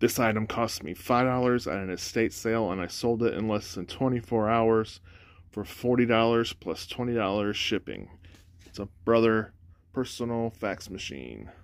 This item cost me $5 at an estate sale, and I sold it in less than 24 hours for $40 plus $20 shipping. It's a Brother personal fax machine.